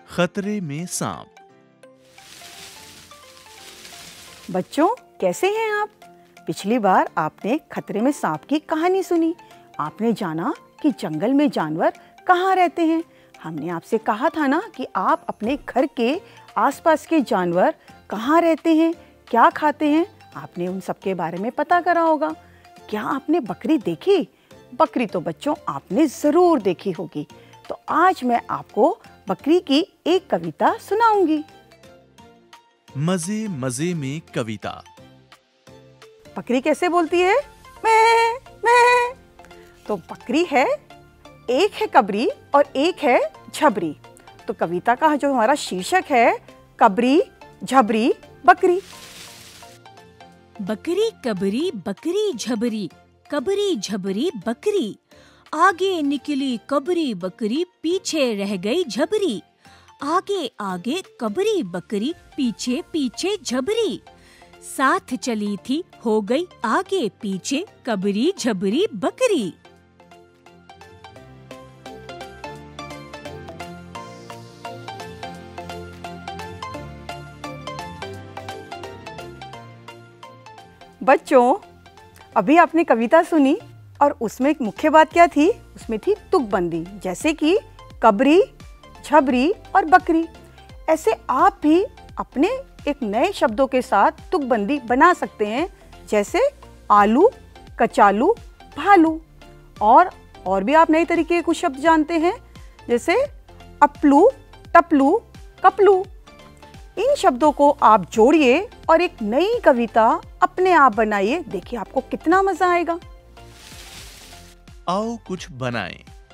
खतरे में सांप। बच्चों, कैसे हैं आप? पिछली बार आपने खतरे में सांप की कहानी सुनी। आपने जाना कि जंगल में जानवर कहाँ रहते हैं। हमने आपसे कहा था ना कि आप अपने घर के आसपास के जानवर कहाँ रहते हैं, क्या खाते हैं, आपने उन सब के बारे में पता करा होगा। क्या आपने बकरी देखी? बकरी तो बच्चों आपने ज़रूर देखी होगी। तो आज मैं आपको बकरी की एक कविता सुनाऊंगी। मजे मजे में कविता। बकरी कैसे बोलती है? मैं मैं। तो बकरी है, एक है कबरी और एक है झबरी। तो कविता का जो हमारा शीर्षक है, कबरी झबरी बकरी। बकरी कबरी बकरी झबरी, कबरी झबरी बकरी। आगे निकली कबरी बकरी, पीछे रह गई झबरी। आगे आगे कबरी बकरी, पीछे पीछे झबरी। साथ चली थी, हो गई आगे पीछे, कबरी झबरी बकरी। बच्चों, अभी आपने कविता सुनी और उसमें एक मुख्य बात क्या थी? उसमें थी तुकबंदी, जैसे कि कबरी, झबरी और बकरी। ऐसे आप भी अपने एक नए शब्दों के साथ तुकबंदी बना सकते हैं, जैसे आलू, कचालू, भालू। और भी आप नए तरीके के कुछ शब्द जानते हैं, जैसे अपलू, टपलू, कपलू। इन शब्दों को आप जोड़िए और एक नई कविता अपने आप बनाइए। देखिए आपको कितना मजा आएगा। आओ कुछ बनाएं।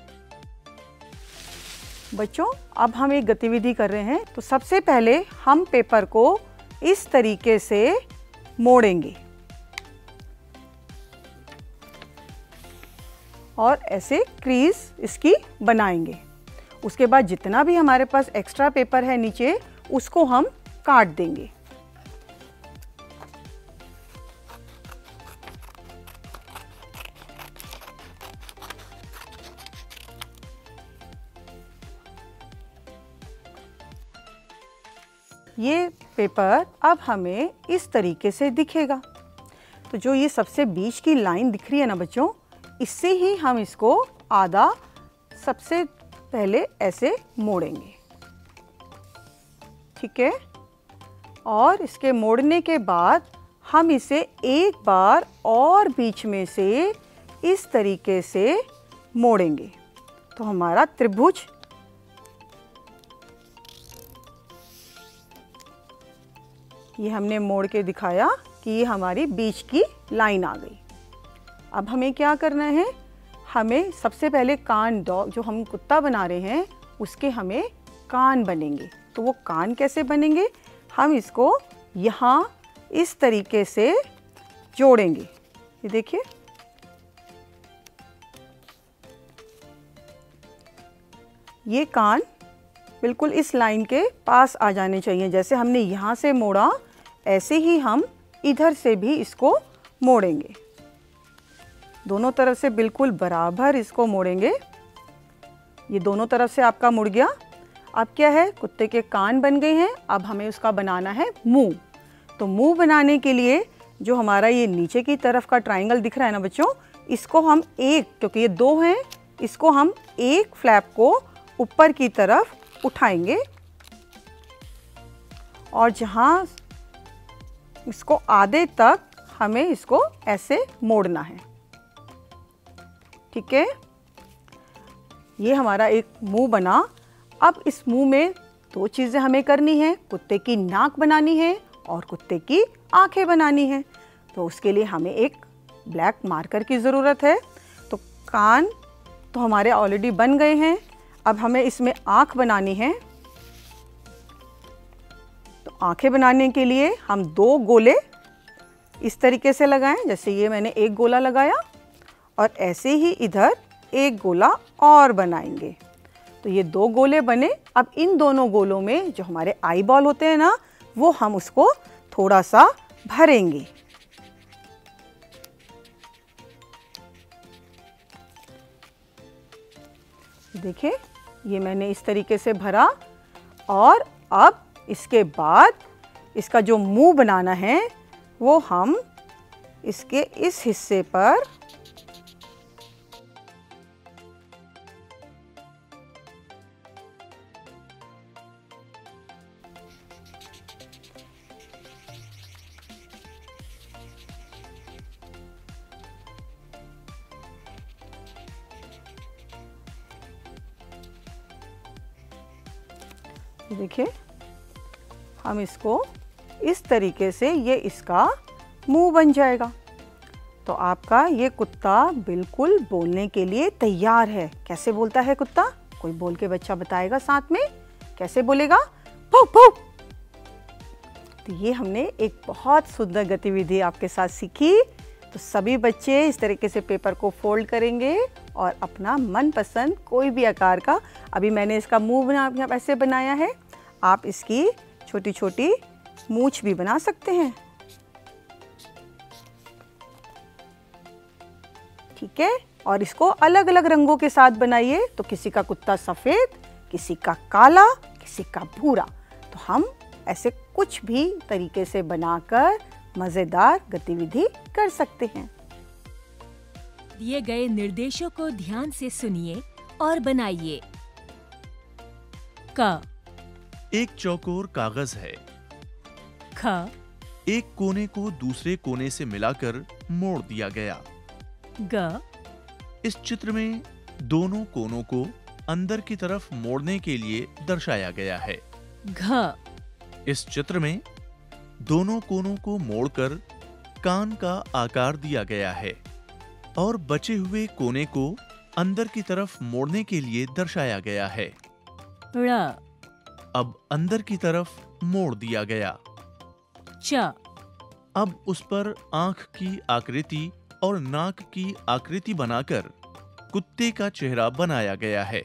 बच्चों, अब हम एक गतिविधि कर रहे हैं। तो सबसे पहले हम पेपर को इस तरीके से मोड़ेंगे और ऐसे क्रीज इसकी बनाएंगे। उसके बाद जितना भी हमारे पास एक्स्ट्रा पेपर है नीचे, उसको हम काट देंगे। ये पेपर अब हमें इस तरीके से दिखेगा। तो जो ये सबसे बीच की लाइन दिख रही है ना बच्चों, इससे ही हम इसको आधा सबसे पहले ऐसे मोड़ेंगे, ठीक है। और इसके मोड़ने के बाद हम इसे एक बार और बीच में से इस तरीके से मोड़ेंगे। तो हमारा त्रिभुज ये हमने मोड़ के दिखाया कि ये हमारी बीच की लाइन आ गई। अब हमें क्या करना है? हमें सबसे पहले कान, डॉग जो हम कुत्ता बना रहे हैं उसके हमें कान बनेंगे। तो वो कान कैसे बनेंगे? हम इसको यहाँ इस तरीके से जोड़ेंगे। ये देखिए, ये कान बिल्कुल इस लाइन के पास आ जाने चाहिए। जैसे हमने यहाँ से मोड़ा, ऐसे ही हम इधर से भी इसको मोड़ेंगे। दोनों तरफ से बिल्कुल बराबर इसको मोड़ेंगे। ये दोनों तरफ से आपका मुड़ गया। अब क्या है? कुत्ते के कान बन गए हैं। अब हमें उसका बनाना है मुंह। तो मुंह बनाने के लिए जो हमारा ये नीचे की तरफ का ट्रायंगल दिख रहा है ना बच्चों, इसको हम एक, क्योंकि ये दो हैं, इसको हम एक फ्लैप को ऊपर की तरफ उठाएंगे और जहाँ इसको आधे तक हमें इसको ऐसे मोड़ना है, ठीक है। ये हमारा एक मुंह बना। अब इस मुंह में दो चीज़ें हमें करनी है, कुत्ते की नाक बनानी है और कुत्ते की आंखें बनानी है। तो उसके लिए हमें एक ब्लैक मार्कर की ज़रूरत है। तो कान तो हमारे ऑलरेडी बन गए हैं। अब हमें इसमें आँख बनानी है। तो आंखें बनाने के लिए हम दो गोले इस तरीके से लगाएं। जैसे ये मैंने एक गोला लगाया और ऐसे ही इधर एक गोला और बनाएंगे। तो ये दो गोले बने। अब इन दोनों गोलों में जो हमारे आई बॉल होते हैं ना, वो हम उसको थोड़ा सा भरेंगे। देखिए, ये मैंने इस तरीके से भरा और अब इसके बाद इसका जो मुंह बनाना है वो हम इसके इस हिस्से पर देखिए, हम इसको इस तरीके से ये इसका मुंह बन जाएगा। तो आपका ये कुत्ता बिल्कुल बोलने के लिए तैयार है। कैसे बोलता है कुत्ता? कोई बोल के बच्चा बताएगा साथ में, कैसे बोलेगा? भौ भौ। तो ये हमने एक बहुत सुंदर गतिविधि आपके साथ सीखी। तो सभी बच्चे इस तरीके से पेपर को फोल्ड करेंगे और अपना मनपसंद कोई भी आकार का, अभी मैंने इसका मुंह बना ऐसे बनाया है, आप इसकी छोटी छोटी मूंछ भी बना सकते हैं। ठीक है, और इसको अलग अलग रंगों के साथ बनाइए। तो किसी का कुत्ता सफेद, किसी का काला, किसी का भूरा। तो हम ऐसे कुछ भी तरीके से बनाकर मजेदार गतिविधि कर सकते हैं। दिए गए निर्देशों को ध्यान से सुनिए और बनाइए। क, एक चौकोर कागज है। ख, एक कोने को दूसरे कोने से मिलाकर मोड़ दिया गया। ग, इस चित्र में दोनों कोनों को अंदर की तरफ मोड़ने के लिए दर्शाया गया है। घ, इस चित्र में दोनों कोनों को मोड़कर कान का आकार दिया गया है और बचे हुए कोने को अंदर की तरफ मोड़ने के लिए दर्शाया गया है। ड़, अब अंदर की तरफ मोड़ दिया गया। च, अब उस पर आंख की आकृति और नाक की आकृति बनाकर कुत्ते का चेहरा बनाया गया है।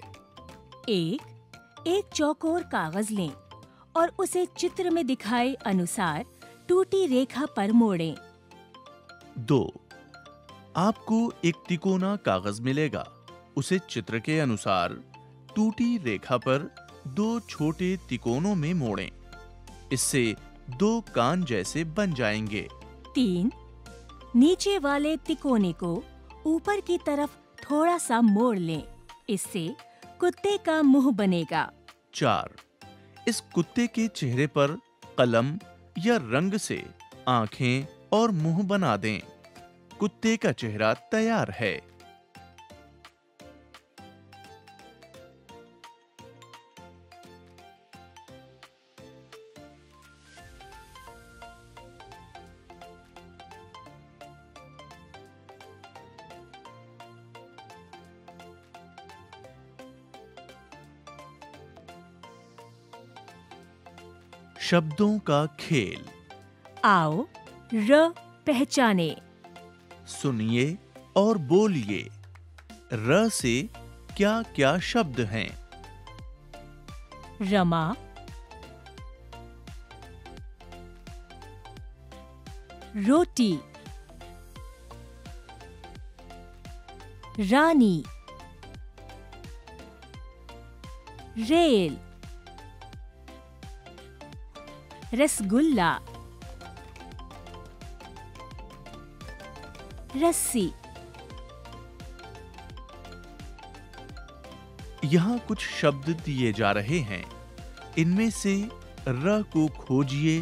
एक चौकोर कागज लें और उसे चित्र में दिखाए अनुसार टूटी रेखा पर मोड़ें। 2. आपको एक तिकोना कागज मिलेगा। उसे चित्र के अनुसार टूटी रेखा पर 2 छोटे तिकोनों में मोड़ें। इससे 2 कान जैसे बन जाएंगे। 3. नीचे वाले तिकोने को ऊपर की तरफ थोड़ा सा मोड़ लें। इससे कुत्ते का मुंह बनेगा। 4. इस कुत्ते के चेहरे पर कलम या रंग से आंखें और मुंह बना दें। कुत्ते का चेहरा तैयार है। शब्दों का खेल। आओ र पहचाने। सुनिए और बोलिए। र से क्या क्या शब्द हैं? रमा, रोटी, रानी, रेल, रसगुल्ला, रस्सी। यहाँ कुछ शब्द दिए जा रहे हैं। इनमें से र को खोजिए।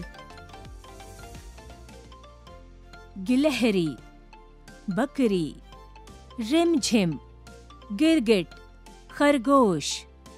गिलहरी, बकरी, रिमझिम, गिरगिट, खरगोश।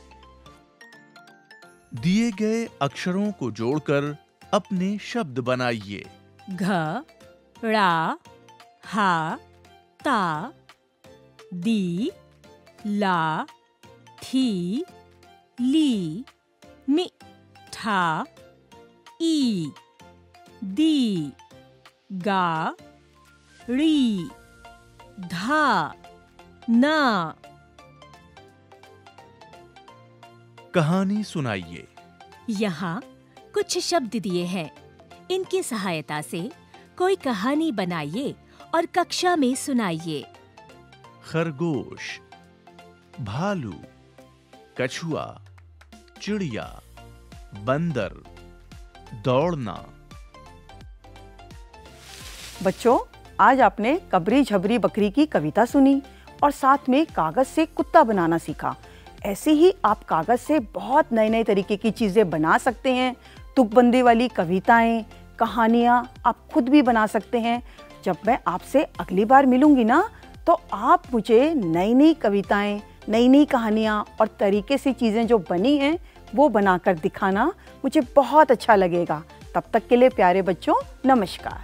दिए गए अक्षरों को जोड़कर अपने शब्द बनाइए। घ, ड़ा, हा, ता, दी, ला, थी, ली, मी, ठा, ई, दी, गा, ड़ी, धा, ना। कहानी सुनाइए। यहाँ कुछ शब्द दिए हैं। इनकी सहायता से कोई कहानी बनाइए और कक्षा में सुनाइए। खरगोश, भालू, कछुआ, चिड़िया, बंदर, दौड़ना। बच्चों, आज आपने कबरी झबरी बकरी की कविता सुनी और साथ में कागज से कुत्ता बनाना सीखा। ऐसे ही आप कागज से बहुत नए नए तरीके की चीजें बना सकते हैं। तुकबंदी वाली कविताएं, कहानियां आप खुद भी बना सकते हैं। जब मैं आपसे अगली बार मिलूंगी ना, तो आप मुझे नई नई कविताएं, नई नई कहानियां और तरीके से चीजें जो बनी हैं वो बनाकर दिखाना। मुझे बहुत अच्छा लगेगा। तब तक के लिए प्यारे बच्चों, नमस्कार।